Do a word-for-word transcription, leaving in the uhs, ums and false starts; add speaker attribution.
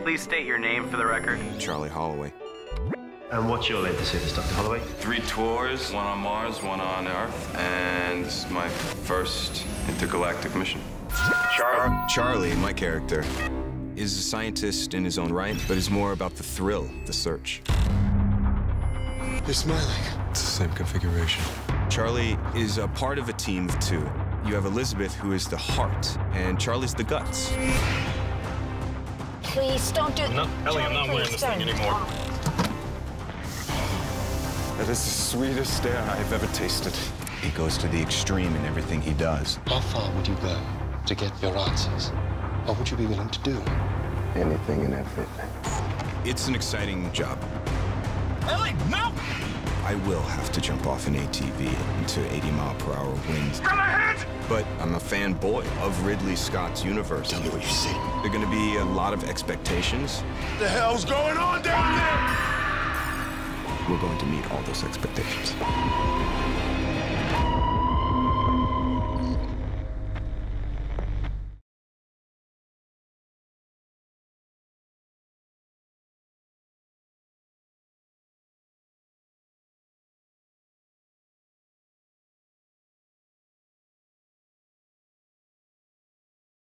Speaker 1: Please state your name for the record.
Speaker 2: Charlie Holloway.
Speaker 3: And what's your latest service, Doctor Holloway?
Speaker 4: Three tours, one on Mars, one on Earth, and this is my first intergalactic mission.
Speaker 2: Charlie. Charlie, my character, is a scientist in his own right, but is more about the thrill, the search.
Speaker 5: You're smiling.
Speaker 2: It's the same configuration. Charlie is a part of a team of two. You have Elizabeth, who is the heart, and Charlie's the guts.
Speaker 6: Please don't do it.
Speaker 7: No, Ellie, I'm not wearing this thing anymore.
Speaker 5: That is the sweetest air I've ever tasted.
Speaker 2: He goes to the extreme in everything he does.
Speaker 8: How far would you go to get your answers? What would you be willing to do?
Speaker 5: Anything and everything.
Speaker 2: It's an exciting job.
Speaker 7: Ellie, no!
Speaker 2: I will have to jump off an A T V into eighty mile per hour winds.
Speaker 7: Come ahead!
Speaker 2: But I'm a fanboy of Ridley Scott's universe.
Speaker 5: Tell me what you see.
Speaker 2: There are going to be a lot of expectations.
Speaker 5: What the hell's going on down there?
Speaker 2: We're going to meet all those expectations.